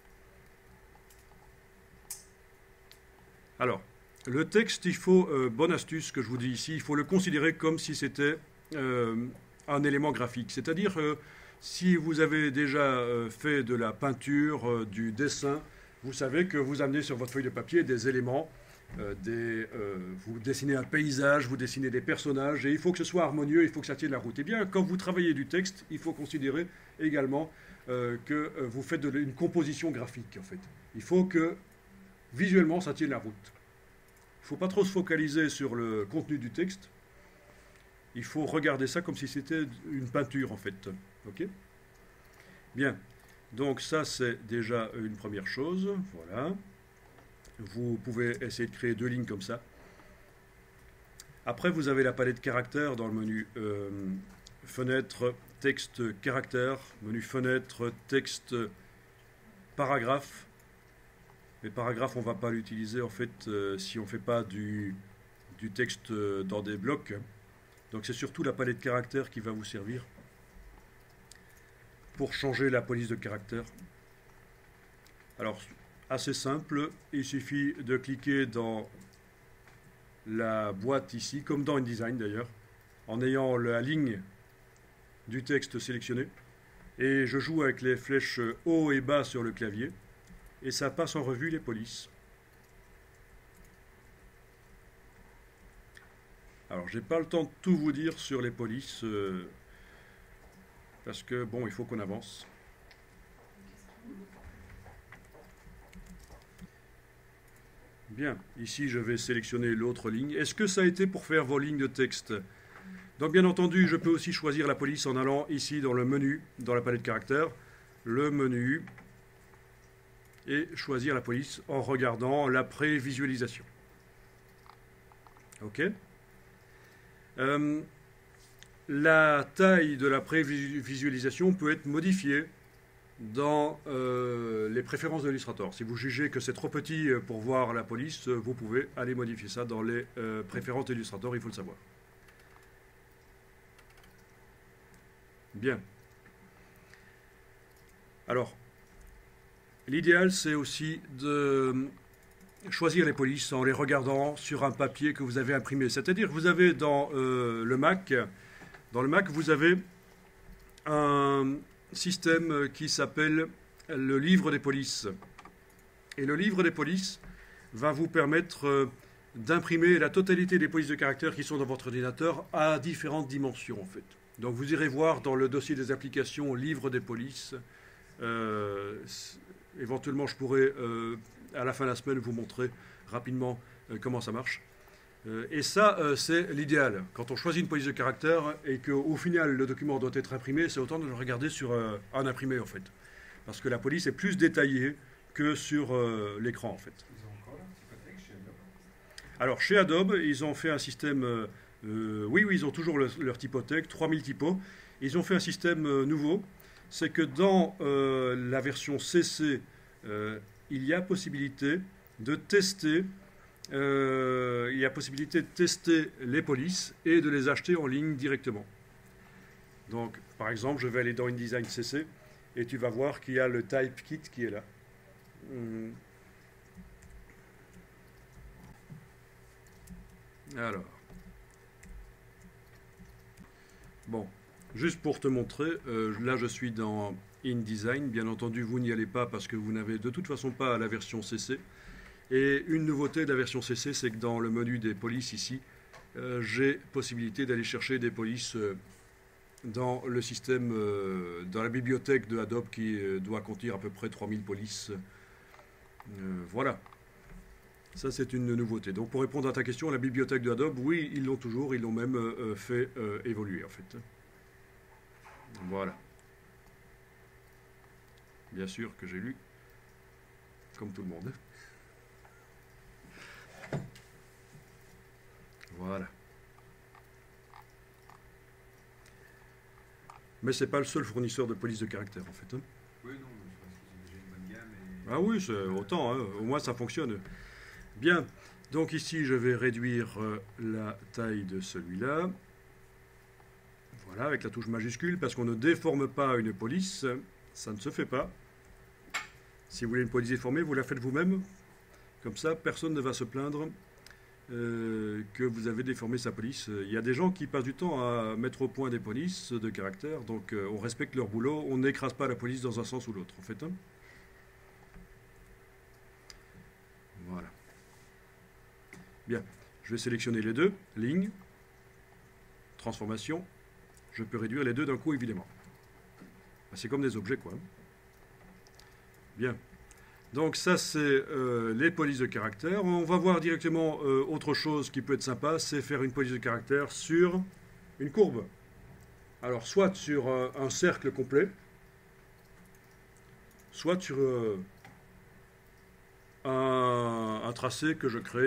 Alors, le texte, il faut, bonne astuce que je vous dis ici, il faut le considérer comme si c'était un élément graphique. C'est-à-dire, si vous avez déjà fait de la peinture, du dessin, vous savez que vous amenez sur votre feuille de papier des éléments, vous dessinez un paysage, vous dessinez des personnages, et il faut que ce soit harmonieux, il faut que ça tienne la route. Eh bien, quand vous travaillez du texte, il faut considérer également que vous faites une composition graphique, en fait. Il faut que visuellement, ça tienne la route. Il ne faut pas trop se focaliser sur le contenu du texte. Il faut regarder ça comme si c'était une peinture, en fait. Ok? Bien. Donc ça, c'est déjà une première chose. Voilà. Vous pouvez essayer de créer deux lignes comme ça. Après, vous avez la palette caractères dans le menu fenêtre, texte, caractères, menu fenêtre, texte, paragraphe. Les paragraphes, on ne va pas l'utiliser en fait si on ne fait pas du texte dans des blocs. Donc c'est surtout la palette caractères qui va vous servir pour changer la police de caractères. Alors, assez simple, il suffit de cliquer dans la boîte ici, comme dans InDesign d'ailleurs, en ayant la ligne du texte sélectionnée. Et je joue avec les flèches haut et bas sur le clavier. Et ça passe en revue les polices. Alors, j'ai pas le temps de tout vous dire sur les polices, parce que, bon, il faut qu'on avance. Bien, ici, je vais sélectionner l'autre ligne. Est-ce que ça a été pour faire vos lignes de texte? Donc, bien entendu, je peux aussi choisir la police en allant ici dans le menu, dans la palette caractères, le menu, et choisir la police en regardant la prévisualisation. OK? La taille de la prévisualisation peut être modifiée dans les préférences de l'illustrator. Si vous jugez que c'est trop petit pour voir la police, vous pouvez aller modifier ça dans les préférences de l'illustrator, il faut le savoir. Bien. Alors, l'idéal, c'est aussi de choisir les polices en les regardant sur un papier que vous avez imprimé. C'est-à-dire que vous avez dans le Mac, vous avez un système qui s'appelle le livre des polices. Et le livre des polices va vous permettre d'imprimer la totalité des polices de caractère qui sont dans votre ordinateur à différentes dimensions, en fait. Donc vous irez voir dans le dossier des applications livre des polices. Éventuellement, je pourrais, à la fin de la semaine, vous montrer rapidement comment ça marche. Et ça, c'est l'idéal. Quand on choisit une police de caractère et qu'au final, le document doit être imprimé, c'est autant de le regarder sur un imprimé, en fait. Parce que la police est plus détaillée que sur l'écran, en fait. Ils ont encore leur psychothèque chez Adobe? Alors, chez Adobe, ils ont fait un système... oui, ils ont toujours leur typothèque, 3000 typos. Ils ont fait un système nouveau. C'est que dans la version CC, il y a possibilité de tester... il y a possibilité de tester les polices et de les acheter en ligne directement. Donc, par exemple, je vais aller dans InDesign CC et tu vas voir qu'il y a le Type Kit qui est là. Alors. Bon, juste pour te montrer, là je suis dans InDesign. Bien entendu, vous n'y allez pas parce que vous n'avez de toute façon pas la version CC. Et une nouveauté de la version CC, c'est que dans le menu des polices ici, j'ai possibilité d'aller chercher des polices dans le système, dans la bibliothèque de Adobe qui doit contenir à peu près 3000 polices. Voilà. Ça, c'est une nouveauté. Donc, pour répondre à ta question, la bibliothèque de Adobe, oui, ils l'ont toujours, ils l'ont même fait évoluer, en fait. Voilà. Bien sûr que j'ai lu, comme tout le monde. Voilà. Mais ce n'est pas le seul fournisseur de police de caractère, en fait. Hein. Oui, non, je pense qu'ils ont déjà une bonne gamme. Et... Ah oui, c'est autant, hein. Au moins ça fonctionne. Bien, donc ici je vais réduire la taille de celui-là. Voilà, avec la touche majuscule, parce qu'on ne déforme pas une police, ça ne se fait pas. Si vous voulez une police déformée, vous la faites vous-même. Comme ça, personne ne va se plaindre que vous avez déformé sa police. Il y a des gens qui passent du temps à mettre au point des polices de caractère, donc on respecte leur boulot, on n'écrase pas la police dans un sens ou l'autre, en fait. Hein. Voilà. Bien, je vais sélectionner les deux, ligne, transformation. Je peux réduire les deux d'un coup, évidemment. C'est comme des objets, quoi. Bien. Donc ça, c'est les polices de caractère. On va voir directement autre chose qui peut être sympa, c'est faire une police de caractère sur une courbe. Alors, soit sur un cercle complet, soit sur un tracé que je crée.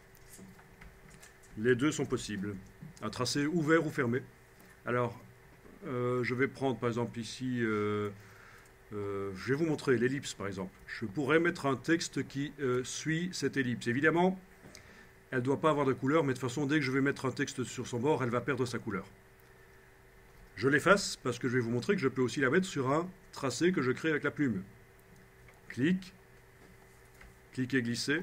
Les deux sont possibles. Un tracé ouvert ou fermé. Alors, je vais prendre par exemple ici, je vais vous montrer l'ellipse par exemple. Je pourrais mettre un texte qui suit cette ellipse. Évidemment, elle ne doit pas avoir de couleur, mais de toute façon, dès que je vais mettre un texte sur son bord, elle va perdre sa couleur. Je l'efface parce que je vais vous montrer que je peux aussi la mettre sur un tracé que je crée avec la plume. Clic, clic et glisser.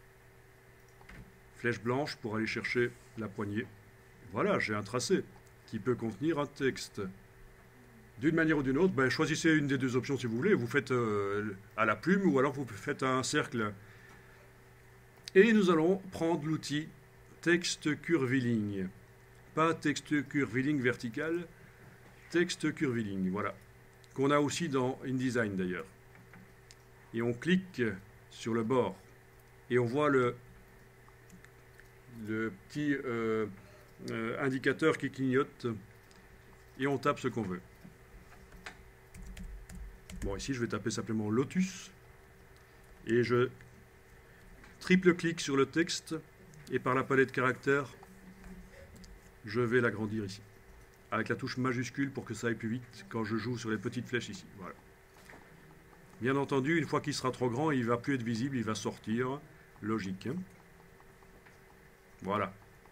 Flèche blanche pour aller chercher la poignée. Voilà, j'ai un tracé qui peut contenir un texte. D'une manière ou d'une autre, ben, choisissez une des deux options si vous voulez. Vous faites à la plume ou alors vous faites un cercle. Et nous allons prendre l'outil texte curviligne. Pas texte curviligne vertical, texte curviligne, voilà. Qu'on a aussi dans InDesign d'ailleurs. Et on clique sur le bord. Et on voit le petit indicateur qui clignote et on tape ce qu'on veut. Bon, ici je vais taper simplement Lotus et je triple clique sur le texte et par la palette caractère je vais l'agrandir ici. Avec la touche majuscule pour que ça aille plus vite quand je joue sur les petites flèches ici. Voilà. Bien entendu, une fois qu'il sera trop grand, il ne va plus être visible, il va sortir. Logique. Hein. Voilà.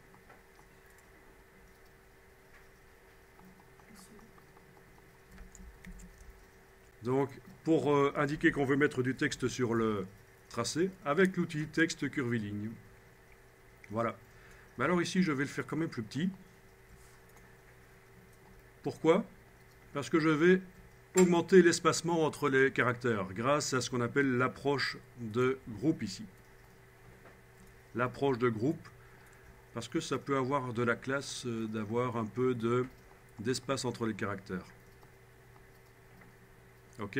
Donc, pour indiquer qu'on veut mettre du texte sur le tracé, avec l'outil texte curviligne. Voilà. Mais alors ici, je vais le faire quand même plus petit. Pourquoi? Parce que je vais augmenter l'espacement entre les caractères grâce à ce qu'on appelle l'approche de groupe ici. L'approche de groupe, parce que ça peut avoir de la classe d'avoir un peu d'espace entre les caractères. Ok?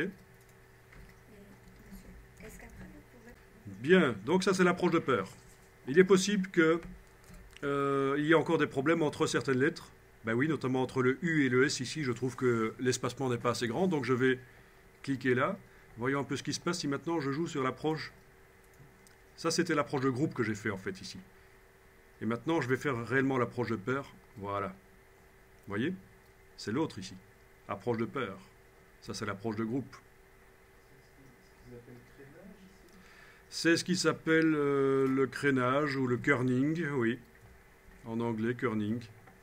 Bien, donc ça c'est l'approche de pair. Il est possible qu'il y ait encore des problèmes entre certaines lettres. Ben oui, notamment entre le U et le S ici, je trouve que l'espacement n'est pas assez grand, donc je vais cliquer là. Voyons un peu ce qui se passe si maintenant je joue sur l'approche. Ça c'était l'approche de groupe que j'ai fait en fait ici. Et maintenant je vais faire réellement l'approche de pair. Voilà. Vous voyez? C'est l'autre ici. Approche de pair. Ça c'est l'approche de groupe. C'est ce qui s'appelle le crénage ou le kerning, oui. En anglais, kerning.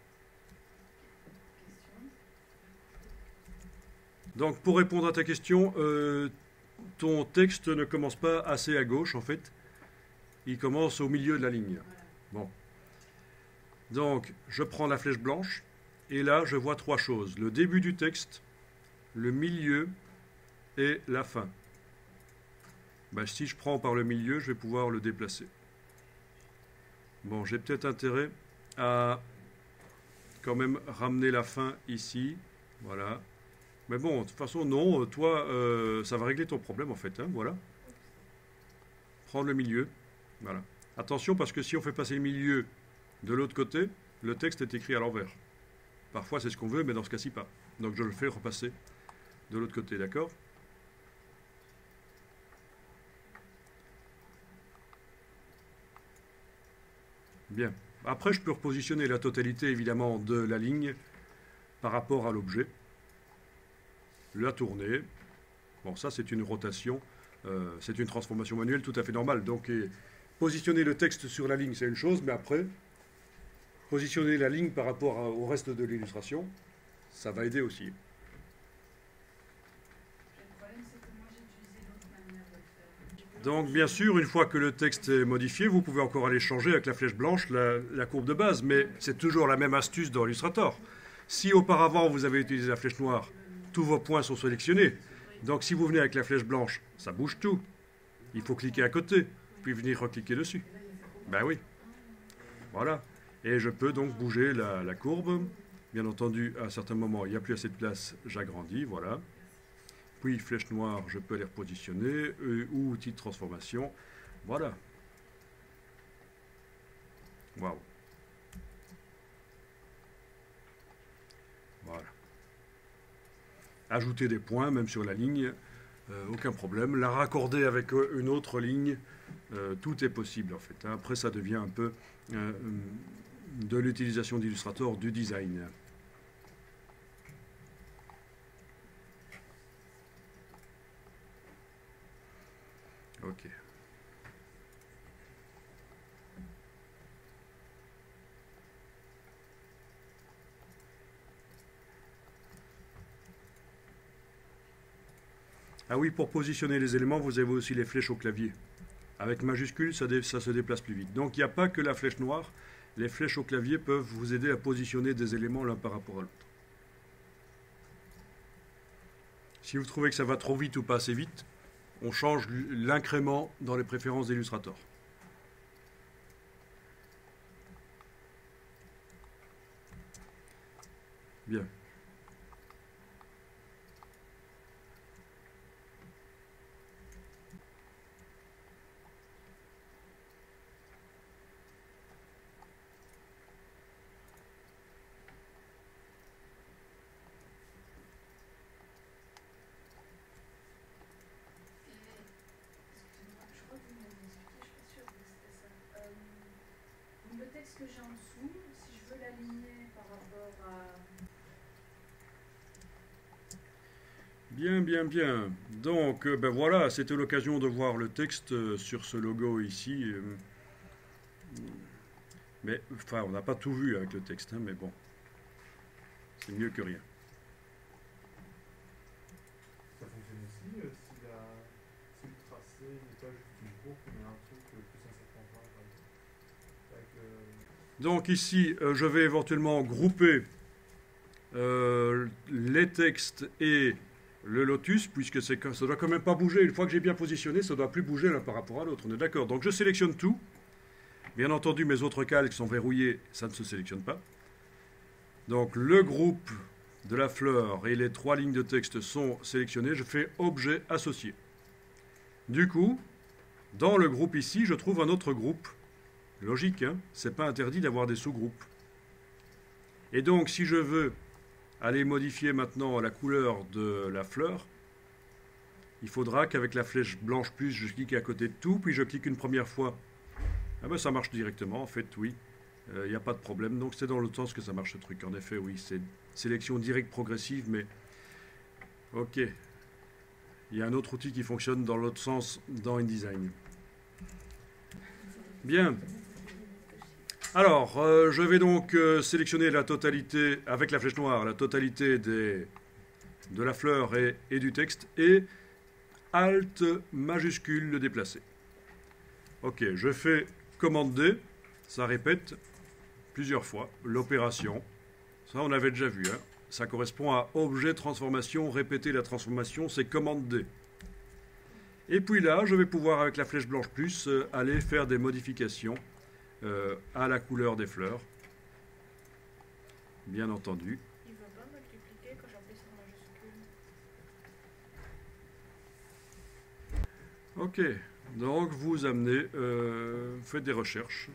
Donc, pour répondre à ta question, ton texte ne commence pas assez à gauche, en fait. Il commence au milieu de la ligne. Bon. Donc, je prends la flèche blanche, et là, je vois trois choses. Le début du texte, le milieu et la fin. Ben, si je prends par le milieu, je vais pouvoir le déplacer. Bon, j'ai peut-être intérêt à quand même ramener la fin ici. Voilà. Mais bon, de toute façon, non, toi, ça va régler ton problème, en fait. Hein, voilà. Prendre le milieu. Voilà. Attention, parce que si on fait passer le milieu de l'autre côté, le texte est écrit à l'envers. Parfois, c'est ce qu'on veut, mais dans ce cas-ci, pas. Donc, je le fais repasser de l'autre côté, d'accord? Bien. Après, je peux repositionner la totalité, évidemment, de la ligne par rapport à l'objet. La tourner. Bon, ça, c'est une rotation. C'est une transformation manuelle tout à fait normale. Donc, positionner le texte sur la ligne, c'est une chose, mais après, positionner la ligne par rapport au reste de l'illustration, ça va aider aussi. Le problème, c'est que moi, j'ai utilisé l'autre manière de le faire. Donc, bien sûr, une fois que le texte est modifié, vous pouvez encore aller changer avec la flèche blanche la courbe de base, mais c'est toujours la même astuce dans Illustrator. Si auparavant, vous avez utilisé la flèche noire, tous vos points sont sélectionnés. Donc, si vous venez avec la flèche blanche, ça bouge tout. Il faut cliquer à côté, puis venir recliquer dessus. Ben oui. Voilà. Et je peux donc bouger la courbe. Bien entendu, à un certain moment, il n'y a plus assez de place, j'agrandis, voilà. Puis, flèche noire, je peux les repositionner, ou outil de transformation. Voilà. Waouh. Voilà. Ajouter des points, même sur la ligne, aucun problème. La raccorder avec une autre ligne, tout est possible en fait. Après, ça devient un peu de l'utilisation d'Illustrator, du design. Ok. Ah oui, pour positionner les éléments, vous avez aussi les flèches au clavier. Avec majuscule, ça se déplace plus vite. Donc il n'y a pas que la flèche noire. Les flèches au clavier peuvent vous aider à positionner des éléments l'un par rapport à l'autre. Si vous trouvez que ça va trop vite ou pas assez vite, on change l'incrément dans les préférences d'Illustrator. Bien. Le texte que j'ai en dessous, si je veux l'aligner Bien, bien, bien. Donc, ben voilà, c'était l'occasion de voir le texte sur ce logo ici. Mais, enfin, on n'a pas tout vu avec le texte, hein, mais bon, c'est mieux que rien. Ça fonctionne aussi si le tracé n'est pas juste une courbe, mais un truc plus un serpentin, par exemple. Donc ici, je vais éventuellement grouper les textes et le lotus, puisque ça ne doit quand même pas bouger. Une fois que j'ai bien positionné, ça ne doit plus bouger l'un par rapport à l'autre. On est d'accord. Donc je sélectionne tout. Bien entendu, mes autres calques sont verrouillés, ça ne se sélectionne pas. Donc le groupe de la fleur et les 3 lignes de texte sont sélectionnés. Je fais objet associé. Du coup, dans le groupe ici, je trouve un autre groupe. Logique, hein, c'est pas interdit d'avoir des sous-groupes. Et donc, si je veux aller modifier maintenant la couleur de la fleur, il faudra qu'avec la flèche blanche plus, je clique à côté de tout, puis je clique une première fois. Ah ben ça marche directement, en fait, oui. Il n'y a pas de problème. Donc c'est dans l'autre sens que ça marche ce truc. En effet, oui, c'est sélection directe progressive, mais ok. Il y a un autre outil qui fonctionne dans l'autre sens dans InDesign. Bien. Alors, je vais donc sélectionner la totalité, avec la flèche noire, la totalité de la fleur et du texte, et Alt majuscule le déplacer. Ok, je fais commande D, ça répète plusieurs fois l'opération. Ça, on avait déjà vu, hein. Ça correspond à objet transformation, répéter la transformation, c'est commande D. Et puis là, je vais pouvoir, avec la flèche blanche plus, aller faire des modifications à la couleur des fleurs. Bien entendu. Il ne va pas multiplier quand j'appuie sur majuscule. Ok, donc vous amenez, faites des recherches.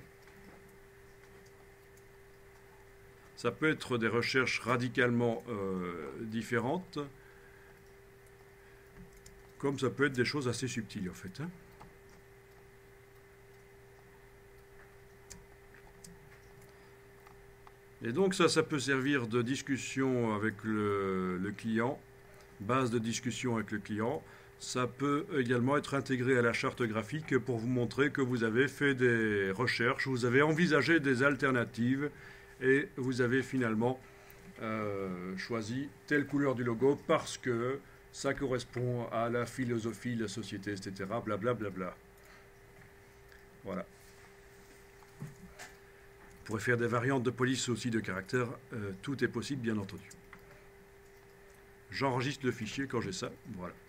Ça peut être des recherches radicalement différentes, comme ça peut être des choses assez subtiles en fait, hein. Et donc ça peut servir de discussion avec le client, base de discussion avec le client. Ça peut également être intégré à la charte graphique pour vous montrer que vous avez fait des recherches, vous avez envisagé des alternatives et vous avez finalement choisi telle couleur du logo parce que ça correspond à la philosophie, la société, etc. Blablabla. Bla, bla, bla. Voilà. Vous pourrez faire des variantes de police aussi de caractères. Tout est possible, bien entendu. J'enregistre le fichier quand j'ai ça. Voilà.